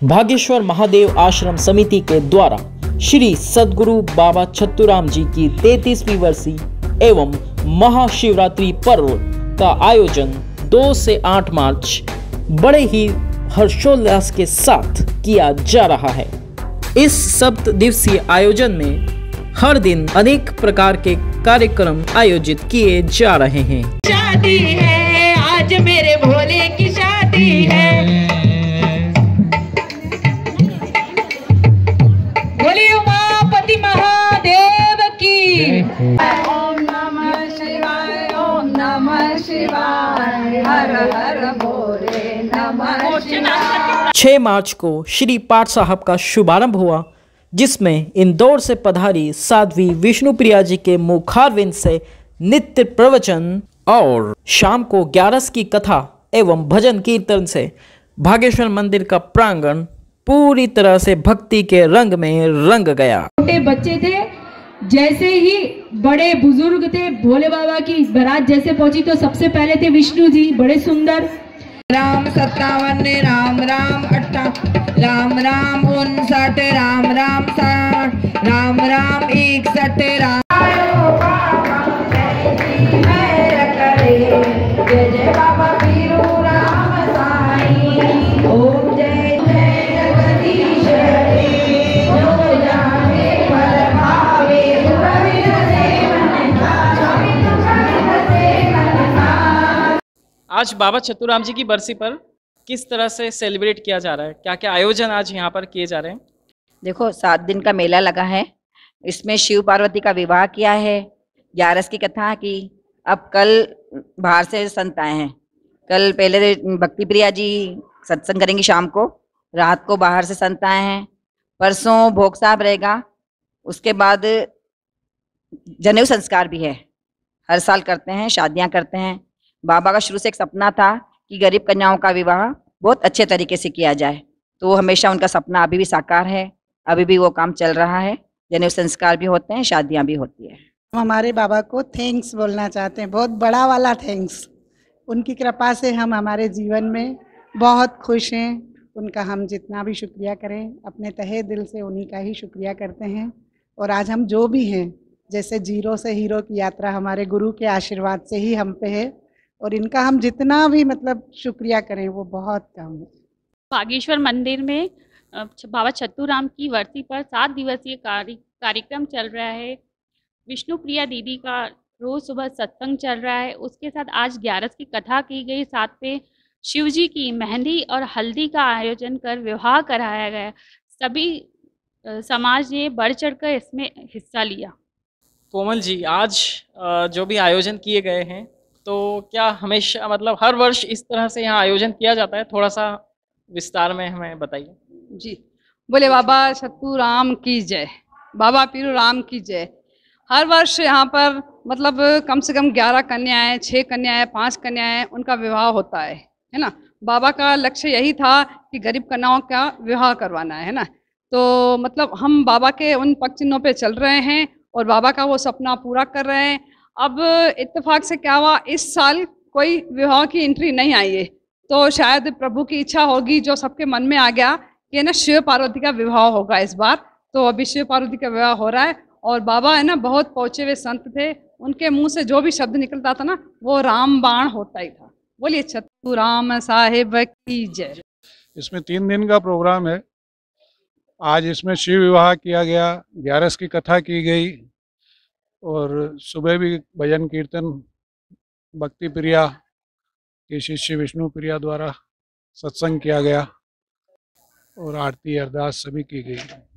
भागेश्वर महादेव आश्रम समिति के द्वारा श्री सद्गुरु बाबा छत्तूराम जी की 33वीं वर्षी एवं महाशिवरात्रि पर्व का आयोजन 2 से 8 मार्च बड़े ही हर्षोल्लास के साथ किया जा रहा है। इस 7 दिवसीय आयोजन में हर दिन अनेक प्रकार के कार्यक्रम आयोजित किए जा रहे हैं। शादी है आज मेरे भोले की शादी है, बोलिए उमापति महादेव की। ओम नमः शिवाय, ओम नमः शिवाय, हर हर भोले नमः शिवाय। 6 मार्च को श्री पाठ साहब का शुभारंभ हुआ, जिसमें इंदौर से पधारी साध्वी विष्णुप्रिया जी के मुखारविंद से नित्य प्रवचन और शाम को 11 की कथा एवं भजन कीर्तन से भागेश्वर मंदिर का प्रांगण पूरी तरह से भक्ति के रंग में रंग गया। छोटे बच्चे थे, जैसे ही बड़े बुजुर्ग थे, भोले बाबा की बारात जैसे पहुंची तो सबसे पहले थे विष्णु जी, बड़े सुंदर। राम 57, राम राम 58, राम राम 59, राम राम 60, राम राम 61, राम जय जय बाबा पीरू राम साईं, ओम जय जय जगदीश हरे, जो जाने पर भावे आज बाबा छत्तूराम जी की बरसी पर किस तरह से सेलिब्रेट किया जा रहा है, क्या क्या आयोजन आज यहाँ पर किए जा रहे हैं? देखो 7 दिन का मेला लगा है, इसमें शिव पार्वती का विवाह किया है, 11 की कथा की। अब कल बाहर से संत आए हैं, कल पहले भक्ति प्रिया जी सत्संग करेंगी शाम को, रात को बाहर से संत आए हैं, परसों भोग साहब रहेगा, उसके बाद जनेऊ संस्कार भी है, हर साल करते हैं, शादियां करते हैं। बाबा का शुरू से एक सपना था कि गरीब कन्याओं का विवाह बहुत अच्छे तरीके से किया जाए, तो हमेशा उनका सपना अभी भी साकार है, अभी भी वो काम चल रहा है, जनेऊ संस्कार भी होते हैं, शादियां भी होती है। हम हमारे बाबा को थैंक्स बोलना चाहते हैं, बहुत बड़ा वाला थैंक्स। उनकी कृपा से हम हमारे जीवन में बहुत खुश हैं। उनका हम जितना भी शुक्रिया करें, अपने तहे दिल से उन्हीं का ही शुक्रिया करते हैं। और आज हम जो भी हैं, जैसे जीरो से हीरो की यात्रा हमारे गुरु के आशीर्वाद से ही हम पे है, और इनका हम जितना भी शुक्रिया करें वो बहुत कम है। भागेश्वर मंदिर में बाबा छत्तूराम की वर्षी पर 7 दिवसीय कार्यक्रम चल रहा है। विष्णुप्रिया दीदी का रोज़ सुबह सत्संग चल रहा है, उसके साथ आज 11 की कथा की गई, साथ पे शिव जी की मेहंदी और हल्दी का आयोजन कर विवाह कराया गया। सभी समाज ने बढ़ चढ़ कर इसमें हिस्सा लिया। कोमल जी, आज जो भी आयोजन किए गए हैं, तो क्या हमेशा हर वर्ष इस तरह से यहाँ आयोजन किया जाता है? थोड़ा सा विस्तार में हमें बताइए। जी, बोले बाबा छत्तूराम की जय, बाबा पीरू राम की जय। हर वर्ष यहाँ पर कम से कम 11 कन्याएं, 6 कन्याएं, 5 कन्याएं, उनका विवाह होता है ना। बाबा का लक्ष्य यही था कि गरीब कन्याओं का विवाह करवाना है ना। तो हम बाबा के उन पग चिन्हों पे चल रहे हैं और बाबा का वो सपना पूरा कर रहे हैं। अब इत्तेफाक से क्या हुआ, इस साल कोई विवाह की एंट्री नहीं आई है, तो शायद प्रभु की इच्छा होगी जो सबके मन में आ गया कि ना शिव पार्वती का विवाह होगा इस बार। तो अभी शिव पार्वती का विवाह हो रहा है, और बाबा है ना बहुत पहुँचे हुए संत थे, उनके मुंह से जो भी शब्द निकलता था ना वो राम बाण होता ही था। बोलिए छत्तूराम साहिब की जय। इसमें 3 दिन का प्रोग्राम है। आज इसमें शिव विवाह किया गया, 11 की कथा की गई, और सुबह भी भजन कीर्तन भक्ति प्रिया के शिष्य विष्णु प्रिया द्वारा सत्संग किया गया, और आरती अरदास सभी की गई।